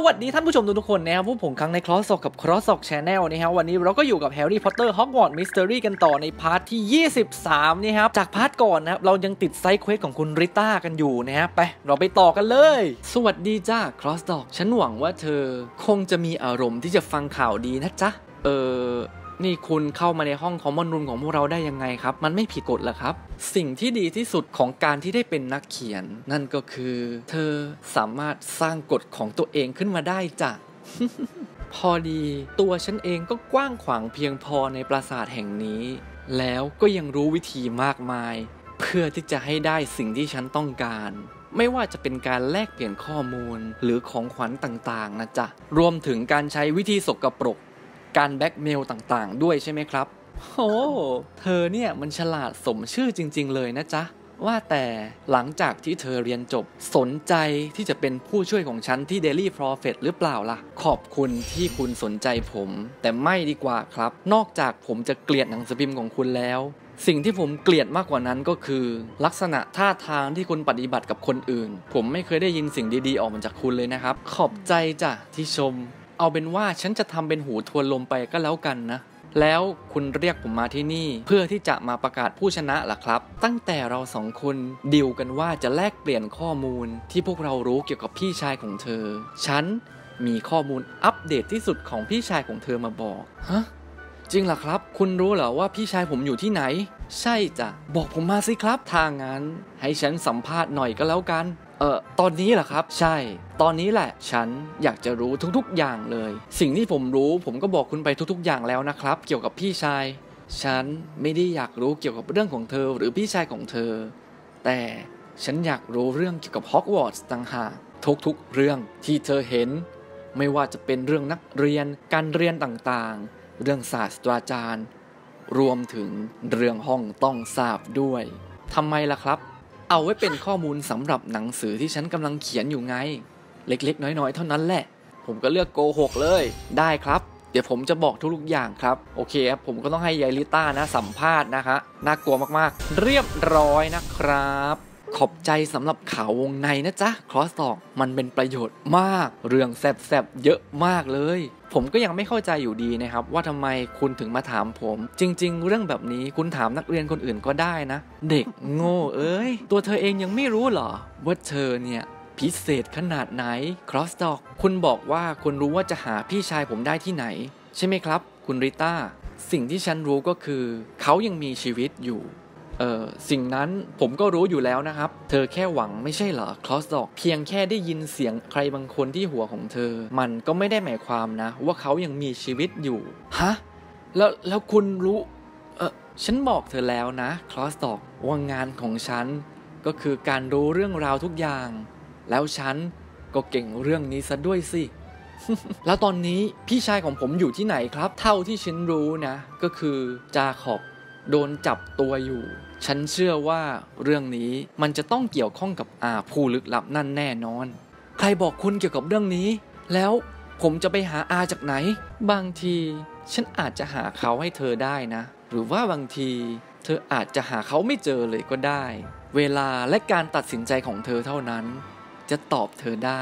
วัสดีท่านผู้ชมทุกคนนะครับพวกผมครั้งใน Cross กับ Cross Channel นะครับวันนี้เราก็อยู่กับ Harry Potter Hogwarts Mystery กันต่อในพาร์ทที่23นะครับจากพาร์ทก่อนนะครับเรายังติดไซด์เควสของคุณริต้ากันอยู่นะครับไปเราไปต่อกันเลยสวัสดีจ้า Cross ฉันหวังว่าเธอคงจะมีอารมณ์ที่จะฟังข่าวดีนะจ๊ะนี่คุณเข้ามาในห้องคอมมอนรูมของพวกเราได้ยังไงครับมันไม่ผิดกฎเหรอครับสิ่งที่ดีที่สุดของการที่ได้เป็นนักเขียนนั่นก็คือเธอสามารถสร้างกฎของตัวเองขึ้นมาได้จ้ะ พอดีตัวฉันเองก็กว้างขวางเพียงพอในปราสาทแห่งนี้แล้วก็ยังรู้วิธีมากมายเพื่อที่จะให้ได้สิ่งที่ฉันต้องการไม่ว่าจะเป็นการแลกเปลี่ยนข้อมูลหรือของขวัญต่างๆนะจ๊ะรวมถึงการใช้วิธีสกปรกการแบล็กเมลต่างๆด้วยใช่ไหมครับโอ้เธอเนี่ยมันฉลาดสมชื่อจริงๆเลยนะจ๊ะว่าแต่หลังจากที่เธอเรียนจบสนใจที่จะเป็นผู้ช่วยของฉันที่ Daily Prophet หรือเปล่าล่ะขอบคุณที่คุณสนใจผมแต่ไม่ดีกว่าครับนอกจากผมจะเกลียดหนังสือพิมพ์ของคุณแล้วสิ่งที่ผมเกลียดมากกว่านั้นก็คือลักษณะท่าทางที่คุณปฏิบัติกับคนอื่นผมไม่เคยได้ยินสิ่งดีๆออกมาจากคุณเลยนะครับขอบใจจ้ะที่ชมเอาเป็นว่าฉันจะทำเป็นหูทวนลมไปก็แล้วกันนะแล้วคุณเรียกผมมาที่นี่เพื่อที่จะมาประกาศผู้ชนะล่ะครับตั้งแต่เราสองคนดีลกันว่าจะแลกเปลี่ยนข้อมูลที่พวกเรารู้เกี่ยวกับพี่ชายของเธอฉันมีข้อมูลอัปเดตที่สุดของพี่ชายของเธอมาบอกฮะจริงเหรอครับคุณรู้เหรอว่าพี่ชายผมอยู่ที่ไหนใช่จ้ะบอกผมมาสิครับถ้างั้นให้ฉันสัมภาษณ์หน่อยก็แล้วกันตอนนี้เหรอครับใช่ตอนนี้แหละฉันอยากจะรู้ทุกๆอย่างเลยสิ่งที่ผมรู้ผมก็บอกคุณไปทุกๆอย่างแล้วนะครับเกี่ยวกับพี่ชายฉันไม่ได้อยากรู้เกี่ยวกับเรื่องของเธอหรือพี่ชายของเธอแต่ฉันอยากรู้เรื่องเกี่ยวกับฮอกวอตส์ต่างหากทุกๆเรื่องที่เธอเห็นไม่ว่าจะเป็นเรื่องนักเรียนการเรียนต่างๆเรื่องศาสตราจารย์รวมถึงเรื่องห้องต้องสาบด้วยทำไมล่ะครับเอาไว้เป็นข้อมูลสำหรับหนังสือที่ฉันกำลังเขียนอยู่ไงเล็กๆน้อยๆเท่านั้นแหละผมก็เลือกโกหกเลยได้ครับเดี๋ยวผมจะบอกทุกๆอย่างครับโอเคครับผมก็ต้องให้ยายลิต้านะสัมภาษณ์นะคะน่ากลัวมากๆเรียบร้อยนะครับขอบใจสำหรับข่าววงในนะจ๊ะครอสตอกมันเป็นประโยชน์มากเรื่องแซ่บๆเยอะมากเลยผมก็ยังไม่เข้าใจอยู่ดีนะครับว่าทำไมคุณถึงมาถามผมจริงๆเรื่องแบบนี้คุณถามนักเรียนคนอื่นก็ได้นะเด็กโง่เอ้ยตัวเธอเองยังไม่รู้เหรอว่าเธอเนี่ยพิเศษขนาดไหนครอสตอกคุณบอกว่าคุณรู้ว่าจะหาพี่ชายผมได้ที่ไหนใช่ไหมครับคุณริต้าสิ่งที่ฉันรู้ก็คือเขายังมีชีวิตอยู่สิ่งนั้นผมก็รู้อยู่แล้วนะครับเธอแค่หวังไม่ใช่เหรอคลอสดอกเพียงแค่ได้ยินเสียงใครบางคนที่หัวของเธอมันก็ไม่ได้หมายความนะว่าเขายังมีชีวิตอยู่ฮะแล้วคุณรู้ฉันบอกเธอแล้วนะคลอสดอกว่างานของฉันก็คือการรู้เรื่องราวทุกอย่างแล้วฉันก็เก่งเรื่องนี้ซะด้วยสิ แล้วตอนนี้พี่ชายของผมอยู่ที่ไหนครับเท่าที่ฉันรู้นะก็คือจาขอบโดนจับตัวอยู่ฉันเชื่อว่าเรื่องนี้มันจะต้องเกี่ยวข้องกับผู้ลึกลับนั่นแน่นอนใครบอกคุณเกี่ยวกับเรื่องนี้แล้วผมจะไปหาจากไหนบางทีฉันอาจจะหาเขาให้เธอได้นะหรือว่าบางทีเธออาจจะหาเขาไม่เจอเลยก็ได้เวลาและการตัดสินใจของเธอเท่านั้นจะตอบเธอได้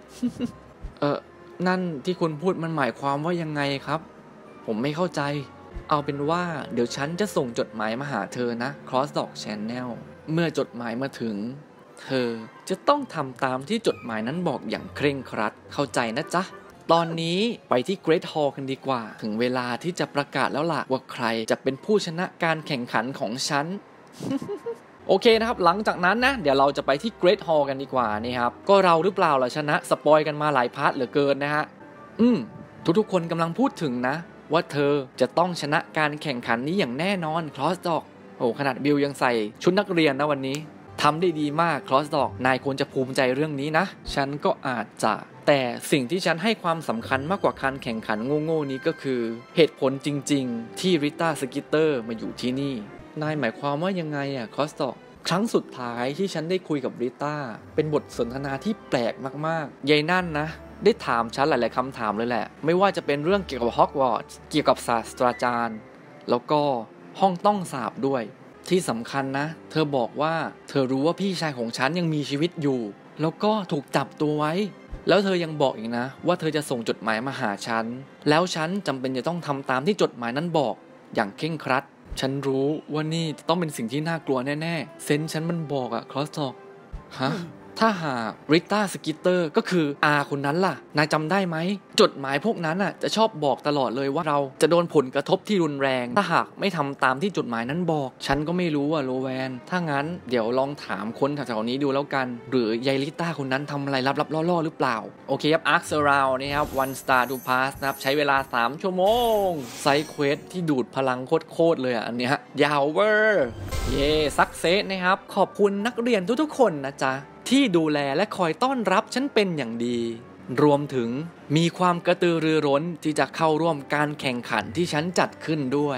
นั่นที่คุณพูดมันหมายความว่ายังไงครับผมไม่เข้าใจเอาเป็นว่าเดี๋ยวฉันจะส่งจดหมายมาหาเธอนะ Cross Dog Channel เมื่อจดหมายมาถึงเธอจะต้องทำตามที่จดหมายนั้นบอกอย่างเคร่งครัดเข้าใจนะจ๊ะตอนนี้ไปที่ Great Hall กันดีกว่าถึงเวลาที่จะประกาศแล้วล่ะว่าใครจะเป็นผู้ชนะการแข่งขันของฉัน โอเคนะครับหลังจากนั้นนะเดี๋ยวเราจะไปที่ Great Hall กันดีกว่านี่ครับก็เราหรือเปล่าล่ะชนะสปอยกันมาหลายพาร์ทเหลือเกินนะฮะทุกคนกำลังพูดถึงนะว่าเธอจะต้องชนะการแข่งขันนี้อย่างแน่นอนคลอสดอกโอ้ขนาดบิลยังใส่ชุดนักเรียนนะวันนี้ทำได้ดีมากคลอสดอกนายควรจะภูมิใจเรื่องนี้นะฉันก็อาจจะแต่สิ่งที่ฉันให้ความสำคัญมากกว่าการแข่งขันโง่ๆนี้ก็คือเหตุผลจริงๆที่ริต้าสกิตเตอร์มาอยู่ที่นี่นายหมายความว่ายังไงคลอสดอกครั้งสุดท้ายที่ฉันได้คุยกับริต้าเป็นบทสนทนาที่แปลกมากๆยายนั่นนะได้ถามฉันหลายๆคำถามเลยแหละไม่ว่าจะเป็นเรื่องเกี่ยวกับฮอกวอตส์เกี่ยวกับศาสตราจารย์แล้วก็ห้องต้องสาบด้วยที่สำคัญนะเธอบอกว่าเธอรู้ว่าพี่ชายของฉันยังมีชีวิตอยู่แล้วก็ถูกจับตัวไว้แล้วเธอยังบอกอีกนะว่าเธอจะส่งจดหมายมาหาฉันแล้วฉันจำเป็นจะต้องทำตามที่จดหมายนั้นบอกอย่างเคร่งครัดฉันรู้ว่านี่ต้องเป็นสิ่งที่น่ากลัวแน่ๆเซนส์ฉันมันบอกอะครอสท็อกฮะถ้าหากริต้าสกิตเตอร์ก็คืออาคนนั้นล่ะนายจำได้ไหมจดหมายพวกนั้นจะชอบบอกตลอดเลยว่าเราจะโดนผลกระทบที่รุนแรงถ้าหากไม่ทำตามที่จดหมายนั้นบอกฉันก็ไม่รู้โรแวนถ้างั้นเดี๋ยวลองถามคนแถวๆนี้ดูแล้วกันหรือยายริต้าคนนั้นทำอะไรลับๆล่อๆหรือเปล่าโอเคครับอาร์คเซอราวนี่ครับ one star to pass นะครับใช้เวลา3 ชั่วโมงไซด์เควสที่ดูดพลังโคตรเลยอันเนี้ยยาวเวอร์เย่ซักเซสนะครับขอบคุณนักเรียนทุกๆคนนะจ๊ะที่ดูแลและคอยต้อนรับฉันเป็นอย่างดีรวมถึงมีความกระตือรือร้นที่จะเข้าร่วมการแข่งขันที่ฉันจัดขึ้นด้วย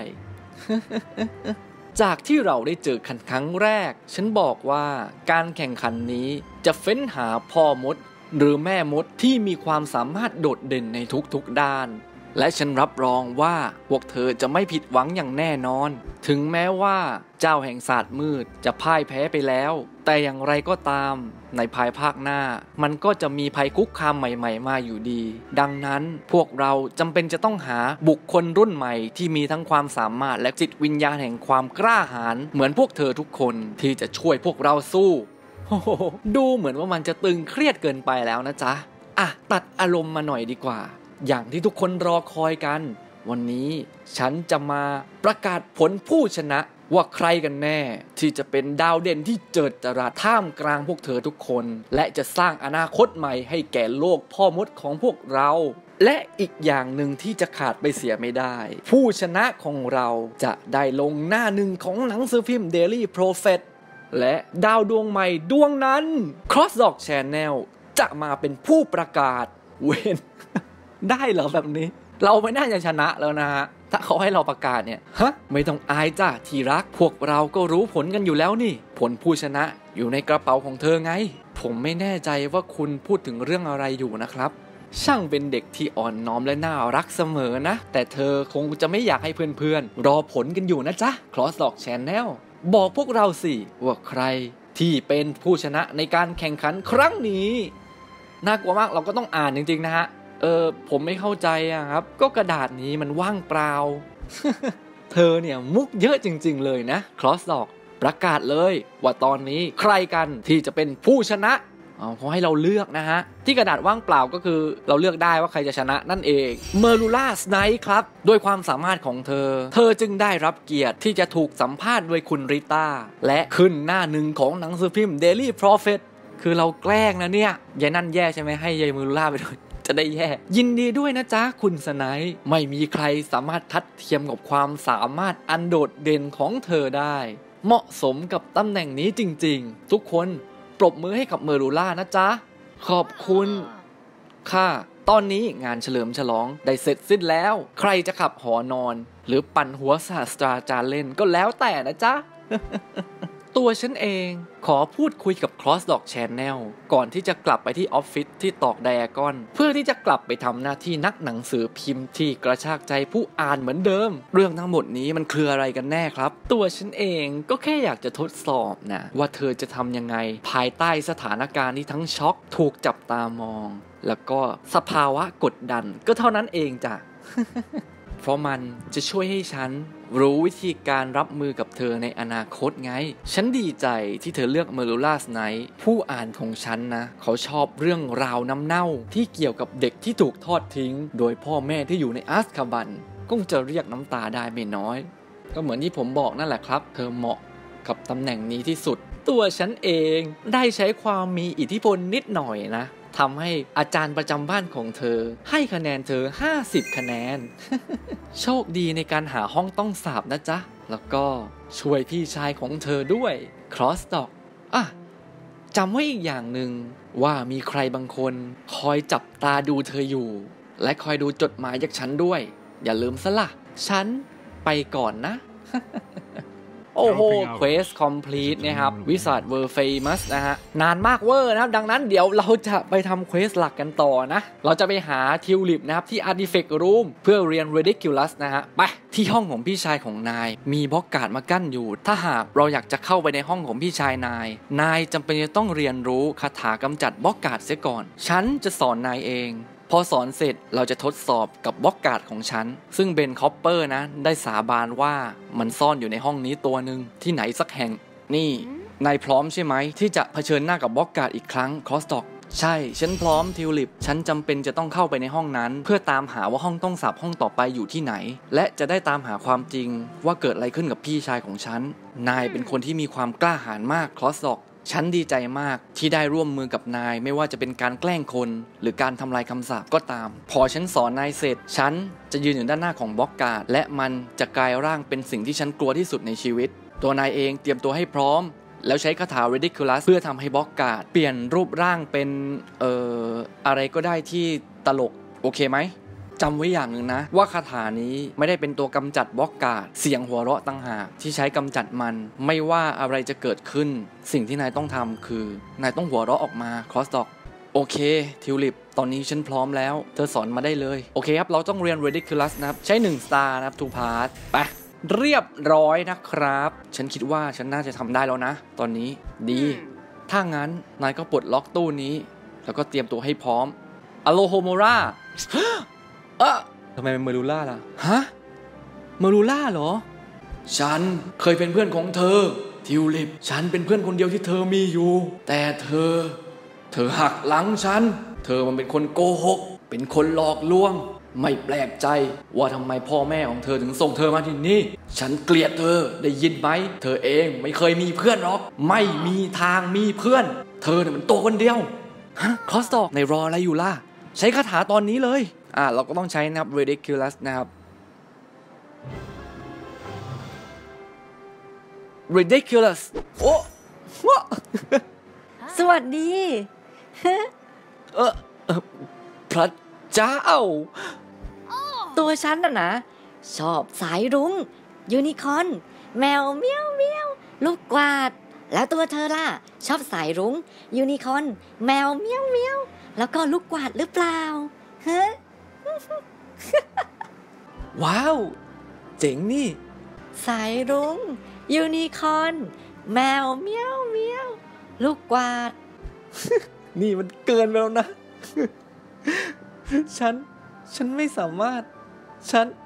จากที่เราได้เจอกันครั้งแรกฉันบอกว่าการแข่งขันนี้จะเฟ้นหาพ่อมดหรือแม่มดที่มีความสามารถโดดเด่นในทุกๆด้านและฉันรับรองว่าพวกเธอจะไม่ผิดหวังอย่างแน่นอนถึงแม้ว่าเจ้าแห่งศาสตร์มืดจะพ่ายแพ้ไปแล้วแต่อย่างไรก็ตามในภายภาคหน้ามันก็จะมีภัยคุกคามใหม่ๆมาอยู่ดีดังนั้นพวกเราจำเป็นจะต้องหาบุคคลรุ่นใหม่ที่มีทั้งความสามารถและจิตวิญญาณแห่งความกล้าหาญเหมือนพวกเธอทุกคนที่จะช่วยพวกเราสู้ดูเหมือนว่ามันจะตึงเครียดเกินไปแล้วนะจ๊ะตัดอารมณ์มาหน่อยดีกว่าอย่างที่ทุกคนรอคอยกันวันนี้ฉันจะมาประกาศผลผู้ชนะว่าใครกันแน่ที่จะเป็นดาวเด่นที่เจิดจรัสท่ามกลางพวกเธอทุกคนและจะสร้างอนาคตใหม่ให้แก่โลกพ่อมดของพวกเราและอีกอย่างหนึ่งที่จะขาดไปเสียไม่ได้ผู้ชนะของเราจะได้ลงหน้าหนึ่งของหนังสือพิมพ์ Daily Prophet และดาวดวงใหม่ดวงนั้น Crossdog Channel จะมาเป็นผู้ประกาศเว้นได้เหรอแบบนี้เราไม่น่าจะชนะแล้วนะฮะถ้าเขาให้เราประกาศเนี่ยไม่ต้องอายจ้าที่รักพวกเราก็รู้ผลกันอยู่แล้วนี่ผลผู้ชนะอยู่ในกระเป๋าของเธอไงผมไม่แน่ใจว่าคุณพูดถึงเรื่องอะไรอยู่นะครับช่างเป็นเด็กที่อ่อนน้อมและน่ารักเสมอนะแต่เธอคงจะไม่อยากให้เพื่อนๆรอผลกันอยู่นะจ๊ะ Crossdog Channel บอกพวกเราสิว่าใครที่เป็นผู้ชนะในการแข่งขันครั้งนี้น่ากลัวมากเราก็ต้องอ่านจริงๆนะฮะผมไม่เข้าใจครับก็กระดาษนี้มันว่างเปล่า เธอเนี่ยมุกเยอะจริงๆเลยนะ Crossdog ประกาศเลยว่าตอนนี้ใครกันที่จะเป็นผู้ชนะเขาให้เราเลือกนะฮะที่กระดาษว่างเปล่าก็คือเราเลือกได้ว่าใครจะชนะนั่นเองเมอรูล่าสไนท์ครับด้วยความสามารถของเธอจึงได้รับเกียรติที่จะถูกสัมภาษณ์โดยคุณริต้าและขึ้นหน้าหนึ่งของหนังสือพิมพ์ Daily Prophet คือเราแกล้งนะเนี่ยยายนั่นแย่ใช่ไหมให้ยายเมอรูล่าไปด้วยจะได้แย่ยินดีด้วยนะจ๊ะคุณสไนท์ไม่มีใครสามารถทัดเทียมกับความสามารถอันโดดเด่นของเธอได้เหมาะสมกับตำแหน่งนี้จริงๆทุกคนปรบมือให้กับเมอรูล่านะจ๊ะขอบคุณค่ะตอนนี้งานเฉลิมฉลองได้เสร็จสิ้นแล้วใครจะขับหอนอนหรือปั่นหัวศาสตราจารย์เล่นก็แล้วแต่นะจ๊ะ ตัวฉันเองขอพูดคุยกับ Crossdog Channel ก่อนที่จะกลับไปที่ออฟฟิศที่ตอกไดอะกอนเพื่อที่จะกลับไปทำหน้าที่นักหนังสือพิมพ์ที่กระชากใจผู้อ่านเหมือนเดิมเรื่องทั้งหมดนี้มันคืออะไรกันแน่ครับตัวฉันเองก็แค่อยากจะทดสอบนะว่าเธอจะทำยังไงภายใต้สถานการณ์ที่ทั้งช็อกถูกจับตามองแล้วก็สภาวะกดดันก็เท่านั้นเองจ้ะ เพราะมันจะช่วยให้ฉันรู้วิธีการรับมือกับเธอในอนาคตไงฉันดีใจที่เธอเลือกเมอรูล่าสไนท์ผู้อ่านของฉันนะเขาชอบเรื่องราวน้ำเน่าที่เกี่ยวกับเด็กที่ถูกทอดทิ้งโดยพ่อแม่ที่อยู่ในอัสคาบันก็จะเรียกน้ำตาได้ไม่น้อยก็เหมือนที่ผมบอกนั่นแหละครับเธอเหมาะกับตำแหน่งนี้ที่สุดตัวฉันเองได้ใช้ความมีอิทธิพลนิดหน่อยนะทำให้อาจารย์ประจำบ้านของเธอให้คะแนนเธอ50คะแนน โชคดีในการหาห้องต้องสาบนะจ๊ะแล้วก็ช่วยพี่ชายของเธอด้วย Crossdog จำไว้อีกอย่างหนึ่งว่ามีใครบางคนคอยจับตาดูเธออยู่และคอยดูจดหมายจากฉันด้วยอย่าลืมซะล่ะฉันไปก่อนนะ โออ้โห Quest Complete นะครับ Wizard World Famous นะฮะนานมากเวอร์นะครับดังนั้นเดี๋ยวเราจะไปทำ Quest หลักกันต่อนะเราจะไปหาทิวลิปนะครับที่ Artifact Room เพื่อเรียน Ridiculous นะฮะไปที่ห้องของพี่ชายของนายมีบล็อกการ์ดมากั้นอยู่ถ้าหากเราอยากจะเข้าไปในห้องของพี่ชายนายจำเป็นจะต้องเรียนรู้คาถากำจัดบล็อกการ์ดเสียก่อนฉันจะสอนนายเองพอสอนเสร็จเราจะทดสอบกับบล็อกการ์ดของฉันซึ่งเบนคอปเปอร์นะได้สาบานว่ามันซ่อนอยู่ในห้องนี้ตัวหนึ่งที่ไหนสักแห่งนี่นายพร้อมใช่ไหมที่จะเผชิญหน้ากับบล็อกการ์ดอีกครั้งครอสต็อกใช่ฉันพร้อมทิวลิปฉันจำเป็นจะต้องเข้าไปในห้องนั้นเพื่อตามหาว่าห้องต้องสาบห้องต่อไปอยู่ที่ไหนและจะได้ตามหาความจริงว่าเกิดอะไรขึ้นกับพี่ชายของฉันนายเป็นคนที่มีความกล้าหาญมากครอสต็อกฉันดีใจมากที่ได้ร่วมมือกับนายไม่ว่าจะเป็นการแกล้งคนหรือการทำลายคำสาปก็ตามพอฉันสอนนายเสร็จฉันจะยืนอยู่ด้านหน้าของบล็อกการ์ดและมันจะกลายร่างเป็นสิ่งที่ฉันกลัวที่สุดในชีวิตตัวนายเองเตรียมตัวให้พร้อมแล้วใช้คาถา Ridiculous เพื่อทำให้บล็อกการ์ดเปลี่ยนรูปร่างเป็นอะไรก็ได้ที่ตลกโอเคไหมจำไว้อย่างหนึ่งนะว่าคาถานี้ไม่ได้เป็นตัวกำจัดบล็อกการ์ดเสียงหัวเราะต่างหากที่ใช้กำจัดมันไม่ว่าอะไรจะเกิดขึ้นสิ่งที่นายต้องทำคือนายต้องหัวเราะออกมาครอสต็อกโอเคทิวลิปตอนนี้ฉันพร้อมแล้วเธอสอนมาได้เลยโอเคครับเราต้องเรียน Ridiculous นะครับใช้1 star นะครับทุกพาร์ทไปเรียบร้อยนะครับฉันคิดว่าฉันน่าจะทำได้แล้วนะตอนนี้ดีถ้างั้นนายก็ปลดล็อกตู้นี้แล้วก็เตรียมตัวให้พร้อมอโลโฮโมราทำไมเป็นเมรูล่าล่ะฮะเมรูล่าเหรอฉันเคยเป็นเพื่อนของเธอทิวลิปฉันเป็นเพื่อนคนเดียวที่เธอมีอยู่แต่เธอหักหลังฉันเธอมันเป็นคนโกหกเป็นคนหลอกลวงไม่แปลกใจว่าทำไมพ่อแม่ของเธอถึงส่งเธอมาที่นี่ฉันเกลียดเธอได้ยินไหมเธอเองไม่เคยมีเพื่อนหรอกไม่มีทางมีเพื่อนเธอเนี่ยมันตัวคนเดียวฮะคอสตอกในรออะไรอยู่ล่ะใช้คาถาตอนนี้เลยเราก็ต้องใช้นะครับ Ridiculous นะครับ Ridiculous โอ้สวัสดีพระเจ้าตัวฉันน่ะนะชอบสายรุ้งยูนิคอร์นแมวเมียวเมียวลูกกวาดแล้วตัวเธอล่ะชอบสายรุ้งยูนิคอร์นแมวเมียวเมียวแล้วก็ลูกกวาดหรือเปล่าฮะว้าวเจ๋งนี่สายรุ้งยูนิคอร์นแมวเมียวเมียวลูกกวาดนี่มันเกินไปแล้วนะ ฉันไม่สามารถฉัน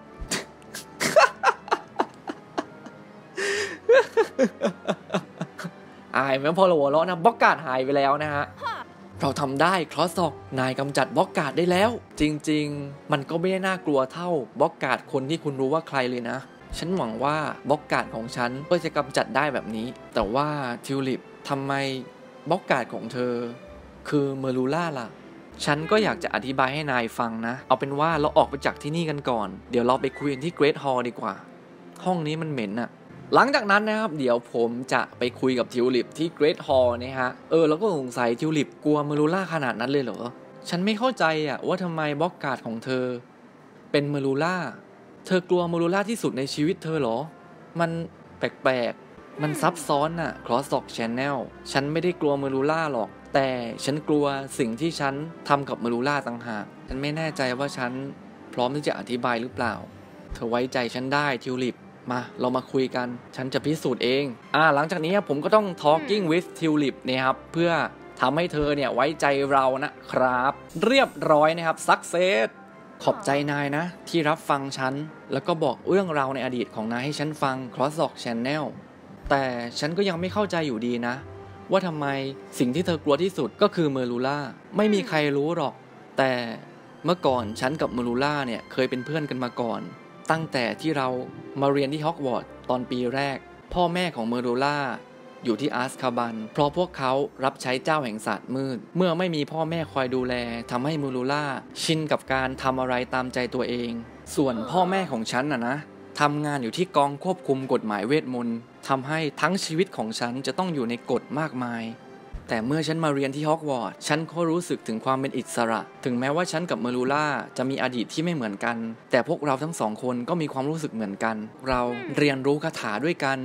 อายไหมพอเราหัวเราะนะบล็อกการ์ดหายไปแล้วนะฮะเราทำได้ครอสซ็อกนายกำจัดบล็อกการ์ดได้แล้วจริงๆมันก็ไม่ได้น่ากลัวเท่าบล็อกการ์ดคนที่คุณรู้ว่าใครเลยนะฉันหวังว่าบล็อกการ์ดของฉันก็จะกำจัดได้แบบนี้แต่ว่าทิวลิปทำไมบล็อกการ์ดของเธอคือเมรูล่าล่ะฉันก็อยากจะอธิบายให้นายฟังนะเอาเป็นว่าเราออกไปจากที่นี่กันก่อนเดี๋ยวเราไปคุยกันที่เกรทฮอลล์ดีกว่าห้องนี้มันเหม็นอะหลังจากนั้นนะครับเดี๋ยวผมจะไปคุยกับทิวลิปที่เกรทฮอลล์นะฮะแล้วก็สงสัยทิวลิปกลัวเมรูล่าขนาดนั้นเลยเหรอฉันไม่เข้าใจอะว่าทำไมบล็อกการ์ดของเธอเป็นเมรูล่าเธอกลัวเมรูล่าที่สุดในชีวิตเธอเหรอมันแปลกๆมันซับซ้อนน่ะ Crosstalk Channel ฉันไม่ได้กลัวเมรูล่าหรอกแต่ฉันกลัวสิ่งที่ฉันทำกับเมรูล่าต่างหากฉันไม่แน่ใจว่าฉันพร้อมที่จะอธิบายหรือเปล่าเธอไว้ใจฉันได้ทิวลิปมาเรามาคุยกันฉันจะพิสูจน์เองหลังจากนี้ผมก็ต้อง talking with Tulip นะครับเพื่อทำให้เธอเนี่ยไว้ใจเรานะครับเรียบร้อยนะครับ success ขอบใจนายนะที่รับฟังฉันแล้วก็บอกเรื่องราวในอดีตของนายให้ฉันฟัง Crosstalk Channel แต่ฉันก็ยังไม่เข้าใจอยู่ดีนะว่าทำไมสิ่งที่เธอกลัวที่สุดก็คือเมรูล่าไม่มีใครรู้หรอกแต่เมื่อก่อนฉันกับเมรูล่าเนี่ยเคยเป็นเพื่อนกันมาก่อนตั้งแต่ที่เรามาเรียนที่ฮอกวอตส์ตอนปีแรกพ่อแม่ของเมรูล่าอยู่ที่อาซคาบันเพราะพวกเขารับใช้เจ้าแห่งศาสตร์มืดเมื่อไม่มีพ่อแม่คอยดูแลทำให้เมรูล่าชินกับการทำอะไรตามใจตัวเองส่วนพ่อแม่ของฉันนะทำงานอยู่ที่กองควบคุมกฎหมายเวทมนต์ทำให้ทั้งชีวิตของฉันจะต้องอยู่ในกฎมากมายแต่เมื่อฉันมาเรียนที่ฮอกวอตส์ฉันก็รู้สึกถึงความเป็นอิสระถึงแม้ว่าฉันกับเมรูล่าจะมีอดีตที่ไม่เหมือนกันแต่พวกเราทั้งสองคนก็มีความรู้สึกเหมือนกันเราเรียนรู้คาถาด้วยกัน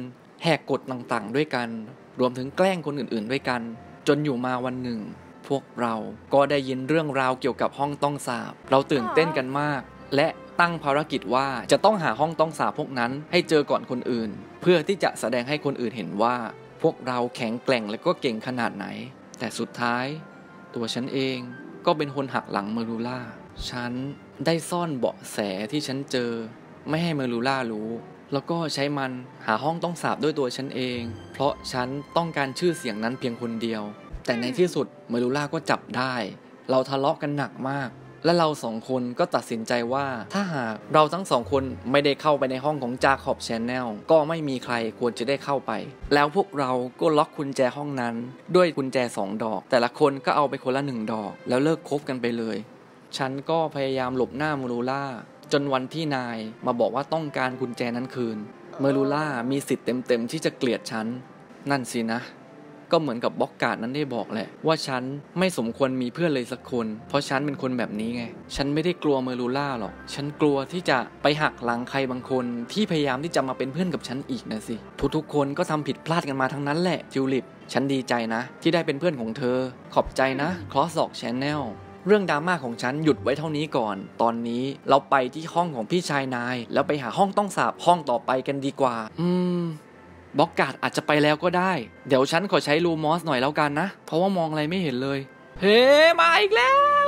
แหกกฎต่างๆด้วยกันรวมถึงแกล้งคนอื่นๆด้วยกันจนอยู่มาวันหนึ่งพวกเราก็ได้ยินเรื่องราวเกี่ยวกับห้องต้องสาปเราตื่นเต้นกันมากและตั้งภารกิจว่าจะต้องหาห้องต้องสาปพวกนั้นให้เจอก่อนคนอื่นเพื่อที่จะแสดงให้คนอื่นเห็นว่าพวกเราแข็งแกร่งและก็เก่งขนาดไหนแต่สุดท้ายตัวฉันเองก็เป็นคนหักหลังเมรูล่าฉันได้ซ่อนเบาะแสที่ฉันเจอไม่ให้เมรูล่ารู้แล้วก็ใช้มันหาห้องต้องสาปด้วยตัวฉันเองเพราะฉันต้องการชื่อเสียงนั้นเพียงคนเดียวแต่ในที่สุดเมรูล่าก็จับได้เราทะเลาะกันหนักมากและเราสองคนก็ตัดสินใจว่าถ้าหากเราทั้งสองคนไม่ได้เข้าไปในห้องของจาคอบแชนแนลก็ไม่มีใครควรจะได้เข้าไปแล้วพวกเราก็ล็อกกุญแจห้องนั้นด้วยกุญแจ2 ดอกแต่ละคนก็เอาไปคนละ1 ดอกแล้วเลิกคบกันไปเลยฉันก็พยายามหลบหน้าเมรูล่าจนวันที่นายมาบอกว่าต้องการกุญแจนั้นคืนเมรูล่ามีสิทธิ์เต็มๆที่จะเกลียดฉันนั่นสินะก็เหมือนกับบล็อกการ์ดนั้นได้บอกแหละว่าฉันไม่สมควรมีเพื่อนเลยสักคนเพราะฉันเป็นคนแบบนี้ไงฉันไม่ได้กลัวเมรูล่าหรอกฉันกลัวที่จะไปหักหลังใครบางคนที่พยายามที่จะมาเป็นเพื่อนกับฉันอีกนะสิทุกๆคนก็ทำผิดพลาดกันมาทั้งนั้นแหละทิวลิปฉันดีใจนะที่ได้เป็นเพื่อนของเธอขอบใจนะคลอสอกแชนแนลเรื่องดราม่าของฉันหยุดไว้เท่านี้ก่อนตอนนี้เราไปที่ห้องของพี่ชายนายแล้วไปหาห้องต้องสาปห้องต่อไปกันดีกว่าบล็อกการ์ดอาจจะไปแล้วก็ได้เดี๋ยวฉันขอใช้ลูมอสหน่อยแล้วกันนะเพราะว่ามองอะไรไม่เห็นเลยเฮ้มาอีกแล้ว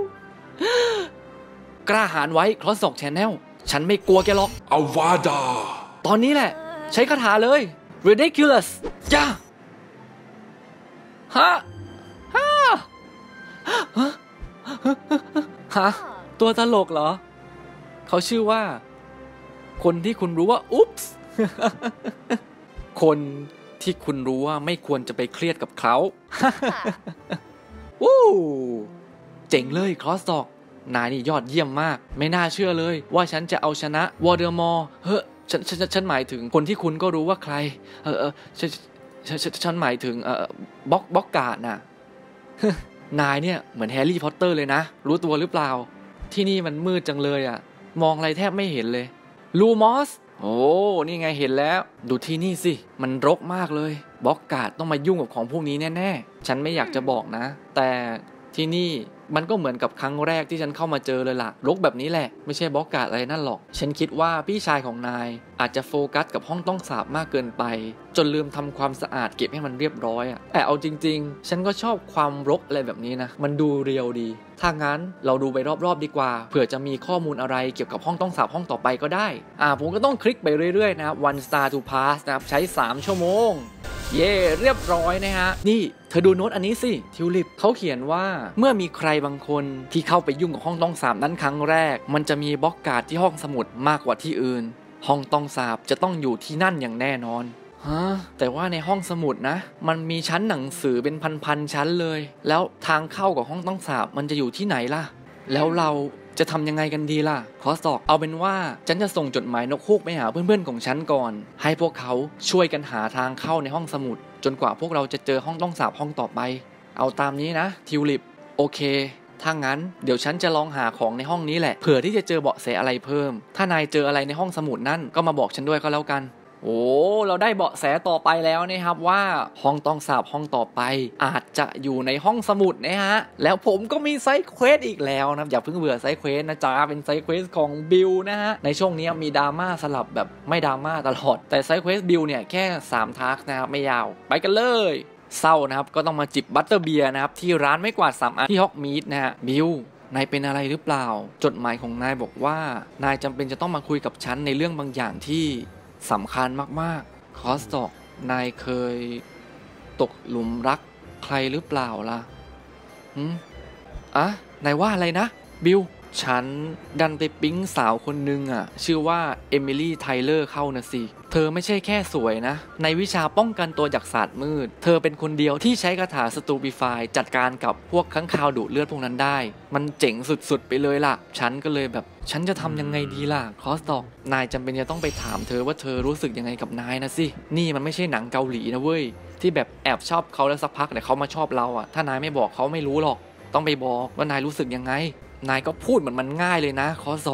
กล้าหาญไว้คลอสอกแชนแนลฉันไม่กลัวแกหรอกอวาดาตอนนี้แหละใช้คาถาเลย ridiculous จ้าฮะตัวตลกเหรอเขาชื่อว่าคนที่คุณรู้ว่าอุ๊ปส์คนที่คุณรู้ว่าไม่ควรจะไปเครียดกับเขาวู้เจ๋งเลยคลอสตอกนายนี่ยอดเยี่ยมมากไม่น่าเชื่อเลยว่าฉันจะเอาชนะวอเดอร์มอร์ฉันหมายถึงคนที่คุณก็รู้ว่าใครฉันหมายถึงบล็อกการ์ดน่ะนายเนี่ยเหมือนแฮร์รี่พอตเตอร์เลยนะรู้ตัวหรือเปล่าที่นี่มันมืดจังเลยอ่ะมองอะไรแทบไม่เห็นเลยลูมอสโอ้นี่ไงเห็นแล้วดูที่นี่สิมันรกมากเลยบล็อกการ์ดต้องมายุ่งกับของพวกนี้แน่ๆฉันไม่อยากจะบอกนะแต่ที่นี่มันก็เหมือนกับครั้งแรกที่ฉันเข้ามาเจอเลยล่ะรกแบบนี้แหละไม่ใช่บล็อกการ์ดอะไรนั่นหรอกฉันคิดว่าพี่ชายของนายอาจจะโฟกัสกับห้องต้องสาปมากเกินไปจนลืมทำความสะอาดเก็บให้มันเรียบร้อยอ่ะแต่เอาจริงๆฉันก็ชอบความรกอะไรแบบนี้นะมันดูเรียวดีถ้างั้นเราดูไปรอบๆดีกว่าเผื่อจะมีข้อมูลอะไรเกี่ยวกับห้องต้องสาปห้องต่อไปก็ได้ผมก็ต้องคลิกไปเรื่อยๆนะครับ one star to pass นะครับใช้3 ชั่วโมงเย่เรียบร้อยนะฮะนี่เธอดูโน้ตอันนี้สิทิวลิปเขาเขียนว่าเมื่อมีใครบางคนที่เข้าไปยุ่งกับห้องต้องสาปนั้นครั้งแรกมันจะมีบล็อกการ์ดที่ห้องสมุดมากกว่าที่อื่นห้องต้องสาปจะต้องอยู่ที่นั่นอย่างแน่นอนแต่ว่าในห้องสมุดนะมันมีชั้นหนังสือเป็นพันๆชั้นเลยแล้วทางเข้ากับห้องต้องสาปมันจะอยู่ที่ไหนล่ะแล้วเราจะทำยังไงกันดีล่ะคอสตอกเอาเป็นว่าฉันจะส่งจดหมายนกฮูกไปหาเพื่อนๆของฉันก่อนให้พวกเขาช่วยกันหาทางเข้าในห้องสมุดจนกว่าพวกเราจะเจอห้องต้องสาปห้องต่อไปเอาตามนี้นะทิวลิปโอเคถ้างั้นเดี๋ยวฉันจะลองหาของในห้องนี้แหละเผื่อที่จะเจอเบาะแสอะไรเพิ่มถ้านายเจออะไรในห้องสมุดนั่นก็มาบอกฉันด้วยก็แล้วกันโอ้เราได้เบาะแสต่อไปแล้วนะครับว่าห้องต้องสาปห้องต่อไปอาจจะอยู่ในห้องสมุดนะฮะแล้วผมก็มีไซด์เควสอีกแล้วนะอย่าเพิ่งเบื่อไซด์เควสนะจ๊ะเป็นไซด์เควสของบิลนะฮะในช่วงนี้มีดราม่าสลับแบบไม่ดราม่าตลอดแต่ไซด์เควสบิลเนี่ยแค่3 ทาร์กนะครับไม่ยาวไปกันเลยเศร้านะครับก็ต้องมาจิบบัตเตอร์เบียร์นะครับที่ร้านไม่กวาด3 อันที่ฮอกมีดนะฮะบิลนายเป็นอะไรหรือเปล่าจดหมายของนายบอกว่านายจำเป็นจะต้องมาคุยกับฉันในเรื่องบางอย่างที่สำคัญมากๆคอสตอกนายเคยตกหลุมรักใครหรือเปล่าล่ะนายว่าอะไรนะบิลฉันดันไปปิ๊งสาวคนนึงชื่อว่าเอมิลี่ไทเลอร์เข้านะสิเธอไม่ใช่แค่สวยนะในวิชาป้องกันตัวจากศาสตร์มืดเธอเป็นคนเดียวที่ใช้คาถาสตูปิฟายจัดการกับพวกค้างคาวดูดเลือดพวกนั้นได้มันเจ๋งสุดๆไปเลยล่ะฉันก็เลยแบบฉันจะทำยังไงดีล่ะคอสตอกนายจำเป็นจะต้องไปถามเธอว่าเธอรู้สึกยังไงกับนายนะสินี่มันไม่ใช่หนังเกาหลีนะเว้ยที่แบบแอบชอบเขาแล้วสักพักแต่เขามาชอบเราถ้านายไม่บอกเขาไม่รู้หรอกต้องไปบอกว่านายรู้สึกยังไงนายก็พูดเหมือนมันง่ายเลยนะคอสตอก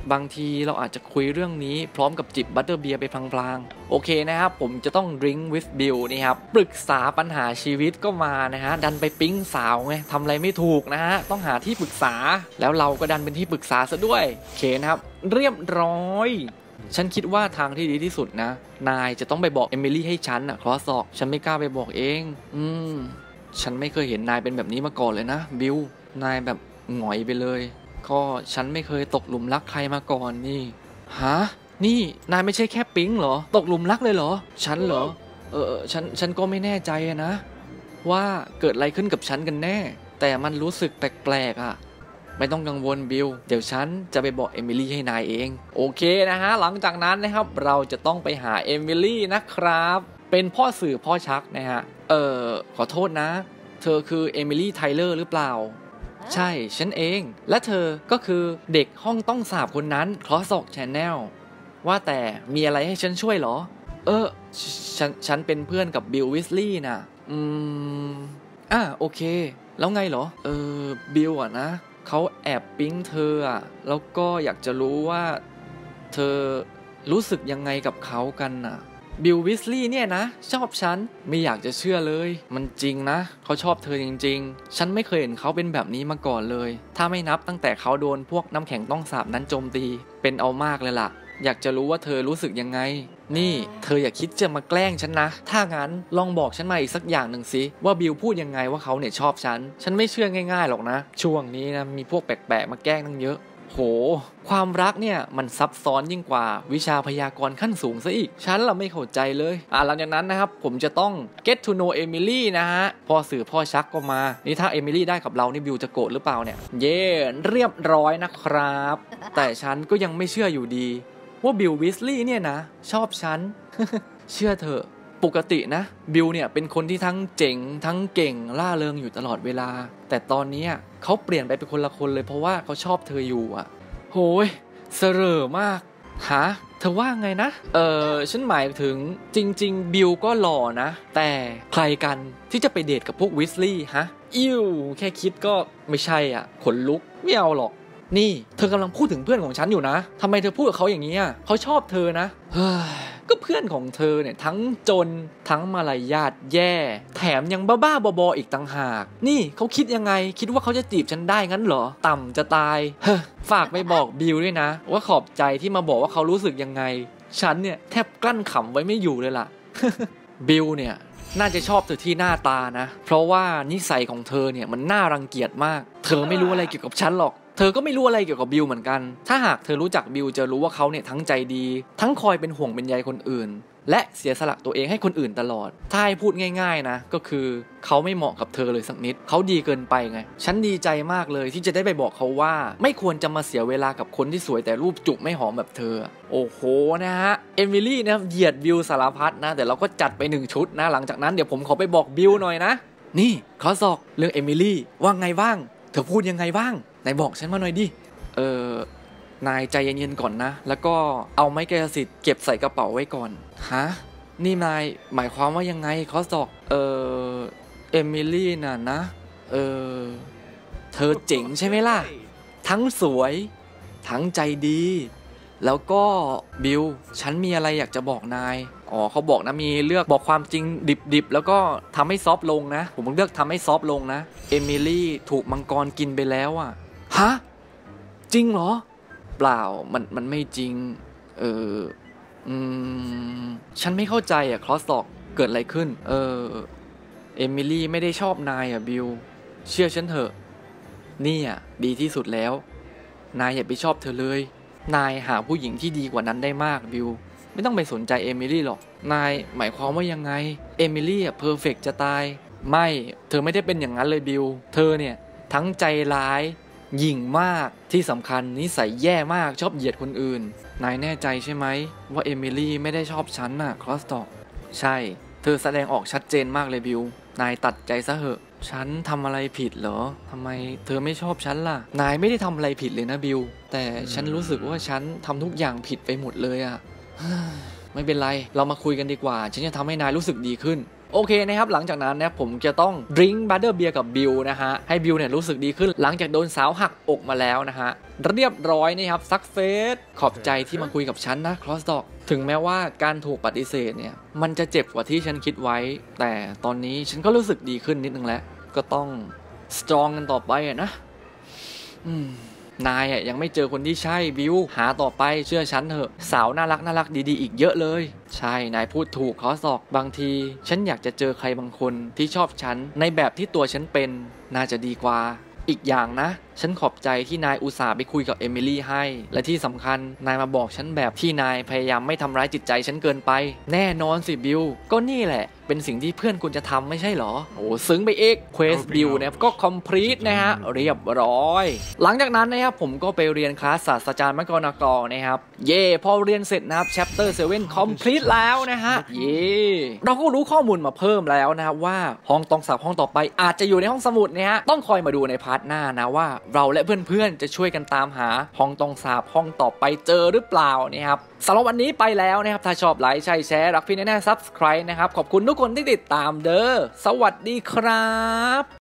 บางทีเราอาจจะคุยเรื่องนี้พร้อมกับจิบบัตเตอร์เบียร์ไปพลางๆโอเคนะครับผมจะต้อง drink with Bill นี่ครับปรึกษาปัญหาชีวิตก็มานะฮะดันไปปิ๊งสาวไงทำอะไรไม่ถูกนะฮะต้องหาที่ปรึกษาแล้วเราก็ดันเป็นที่ปรึกษาซะด้วยโอเคนะครับเรียบร้อยฉันคิดว่าทางที่ดีที่สุดนะนายจะต้องไปบอกเอมิลี่ให้ฉันคลอสอกฉันไม่กล้าไปบอกเองฉันไม่เคยเห็นนายเป็นแบบนี้มาก่อนเลยนะบิลนายแบบหงอยไปเลยก็ฉันไม่เคยตกหลุมรักใครมาก่อนนี่ฮะนี่นายไม่ใช่แค่ปิ๊งเหรอตกหลุมรักเลยเหรอฉันเหรอฉันก็ไม่แน่ใจนะว่าเกิดอะไรขึ้นกับฉันกันแน่แต่มันรู้สึกแปลกๆไม่ต้องกังวลบิลเดี๋ยวฉันจะไปบอกเอมิลี่ให้นายเองโอเคนะฮะหลังจากนั้นนะครับเราจะต้องไปหาเอมิลี่นะครับเป็นพ่อสื่อพ่อชักนะฮะขอโทษนะเธอคือเอมิลี่ไทเลอร์หรือเปล่าใช่ฉันเองและเธอก็คือเด็กห้องต้องสาบคนนั้นคลอสอกแชนแนลว่าแต่มีอะไรให้ฉันช่วยเหรอฉันเป็นเพื่อนกับบิลวิสลีย์นะโอเคแล้วไงเหรอบิลนะเขาแอบปิ๊งเธอแล้วก็อยากจะรู้ว่าเธอรู้สึกยังไงกับเขากันบิลวิสลีย์เนี่ยนะชอบฉันไม่อยากจะเชื่อเลยมันจริงนะเขาชอบเธอจริงๆฉันไม่เคยเห็นเขาเป็นแบบนี้มาก่อนเลยถ้าไม่นับตั้งแต่เขาโดนพวกน้ำแข็งต้องสาบนั้นโจมตีเป็นเอามากเลยล่ะอยากจะรู้ว่าเธอรู้สึกยังไงนี่เธออย่าคิดจะมาแกล้งฉันนะถ้างั้นลองบอกฉันมาอีกสักอย่างหนึ่งสิว่าบิลพูดยังไงว่าเขาเนี่ยชอบฉันไม่เชื่อง่ายๆหรอกนะช่วงนี้นะมีพวกแปลกๆมาแกล้งตั้งเยอะโหความรักเนี่ยมันซับซ้อนยิ่งกว่าวิชาพยากรณ์ขั้นสูงซะอีกฉันละไม่เข้าใจเลยหลังจากนั้นนะครับผมจะต้อง get to know Emily นะฮะพ่อสื่อพ่อชักก็มานี่ถ้า Emily ได้กับเรานี่บิลจะโกรธหรือเปล่าเนี่ยเย่เรียบร้อยนะครับแต่ฉันก็ยังไม่เชื่ออยู่ดีว่าบิลวิสลีย์เนี่ยนะชอบฉัน เชื่อเถอะปกตินะบิลเนี่ยเป็นคนที่ทั้งเจ๋งทั้งเก่งล่าเริงอยู่ตลอดเวลาแต่ตอนนี้เขาเปลี่ยนไปเป็นคนละคนเลยเพราะว่าเขาชอบเธออยู่โหยเสร่อมากเธอว่าไงนะฉันหมายถึงจริงๆบิลก็หล่อนะแต่ใครกันที่จะไปเดทกับพวกวิสลีย์แค่คิดก็ไม่ใช่ขนลุกไม่เอาหรอกนี่เธอกำลังพูดถึงเพื่อนของฉันอยู่นะทำไมเธอพูดกับเขาอย่างนี้เขาชอบเธอนะก็เพื่อนของเธอเนี่ยทั้งจนทั้งมารยาทแย่แถมยังบ้าๆบอๆอีกต่างหากนี่เขาคิดยังไงคิดว่าเขาจะจีบฉันได้งั้นเหรอต่ำจะตายฝากไปบอกบิลด้วยนะว่าขอบใจที่มาบอกว่าเขารู้สึกยังไงฉันเนี่ยแทบกลั้นขำไว้ไม่อยู่เลยล่ะ บิลเนี่ยน่าจะชอบเธอที่หน้าตานะเพราะว่านิสัยของเธอเนี่ยมันน่ารังเกียจมากเธอไม่รู้อะไรเกี่ยวกับฉันหรอกเธอก็ไม่รู้อะไรเกี่ยวกับบิลเหมือนกันถ้าหากเธอรู้จักบิลจะรู้ว่าเขาเนี่ยทั้งใจดีทั้งคอยเป็นห่วงเป็นใยคนอื่นและเสียสละตัวเองให้คนอื่นตลอดถ้าให้พูดง่ายๆนะก็คือเขาไม่เหมาะกับเธอเลยสักนิดเขาดีเกินไปไงฉันดีใจมากเลยที่จะได้ไปบอกเขาว่าไม่ควรจะมาเสียเวลากับคนที่สวยแต่รูปจุไม่หอมแบบเธอโอ้โหนะฮะเอมิลี่นะเหยียดบิลสารพัดนะแต่เราก็จัดไป1ชุดนะหลังจากนั้นเดี๋ยวผมขอไปบอกบิลหน่อยนะนี่ขอสอกเรื่องเอมิลี่ว่าไงบ้างเธอพูดยังไงบ้างไหนบอกฉันมาหน่อยดินายใจเย็นๆก่อนนะแล้วก็เอาไม้กายสิทธิ์เก็บใส่กระเป๋าไว้ก่อนนี่นายหมายความว่ายังไงคอสอกเอมิลี่น่ะนะเธอเจ๋งใช่ไหมล่ะทั้งสวยทั้งใจดีแล้วก็บิลฉันมีอะไรอยากจะบอกนายเขาบอกนะมีเลือกบอกความจริงดิบๆแล้วก็ทำให้ซอฟลงนะผมเลือกทำให้ซอฟลงนะเอมิลี่ถูกมังกรกินไปแล้วจริงเหรอเปล่ามันไม่จริงฉันไม่เข้าใจคลอสตอกเกิดอะไรขึ้นเอมิลี่ไม่ได้ชอบนายบิลเชื่อฉันเถอะนี่ดีที่สุดแล้วนายอย่าไปชอบเธอเลยนายหาผู้หญิงที่ดีกว่านั้นได้มากบิลไม่ต้องไปสนใจเอมิลี่หรอกนายหมายความว่ายังไงเอมิลี่เพอร์เฟกต์จะตายไม่เธอไม่ได้เป็นอย่างนั้นเลยบิลเธอเนี่ยทั้งใจร้ายหยิ่งมากที่สำคัญนิสัยแย่มากชอบเหยียดคนอื่นนายแน่ใจใช่ไหมว่าเอมิลี่ไม่ได้ชอบฉันคลอสตอกใช่เธอแสดงออกชัดเจนมากเลยบิลนายตัดใจซะเหอะฉันทำอะไรผิดเหรอทำไมเธอไม่ชอบฉันล่ะนายไม่ได้ทำอะไรผิดเลยนะบิลแต่ฉันรู้สึกว่าฉันทำทุกอย่างผิดไปหมดเลยไม่เป็นไรเรามาคุยกันดีกว่าฉันจะทำให้นายรู้สึกดีขึ้นโอเคนะครับหลังจากนั้นนะผมจะต้องดื่มบัตเตอร์เบียร์กับบิลนะฮะให้บิลเนี่ยรู้สึกดีขึ้นหลังจากโดนสาวหักอกมาแล้วนะฮะเรียบร้อยนะครับซักเฟสขอบใจที่มาคุยกับฉันนะครอสด็อกถึงแม้ว่าการถูกปฏิเสธเนี่ยมันจะเจ็บกว่าที่ฉันคิดไว้แต่ตอนนี้ฉันก็รู้สึกดีขึ้นนิดนึงแล้วก็ต้องสตรองกันต่อไปนะนายยังไม่เจอคนที่ใช่บิลหาต่อไปเชื่อฉันเถอะสาวน่ารักดีๆอีกเยอะเลยใช่นายพูดถูกครอสด็อกบางทีฉันอยากจะเจอใครบางคนที่ชอบฉันในแบบที่ตัวฉันเป็นน่าจะดีกว่าอีกอย่างนะฉันขอบใจที่นายอุตส่าห์ไปคุยกับเอมิลี่ให้และที่สำคัญนายมาบอกฉันแบบที่นายพยายามไม่ทำร้ายจิตใจฉันเกินไปแน่นอนสิบิลก็นี่แหละเป็นสิ่งที่เพื่อนคุณจะทำไม่ใช่หรอโอ้ซึ้งไปเอกเควสบิลเนี่ยก็คอมพลีทนะฮะเรียบร้อยหลังจากนั้นนะครับผมก็ไปเรียนคลาสศาสตราจารย์แมคกอนาเกลนะครับเย่พอเรียนเสร็จนะครับ chapter 7 complete แล้วนะฮะเย่เราก็รู้ข้อมูลมาเพิ่มแล้วนะครับว่าห้องตองสาวห้องต่อไปอาจจะอยู่ในห้องสมุดนะฮะต้องคอยมาดูในพาร์ทหน้านะว่าเราและเพื่อนๆจะช่วยกันตามหาห้องตองสาบห้องต่อไปเจอหรือเปล่านะครับสำหรับวันนี้ไปแล้วนะครับถ้าชอบไลค์ใช่แชร์รักพี่แน่ๆ subscribe นะครับขอบคุณทุกคนที่ติดตามเด้อสวัสดีครับ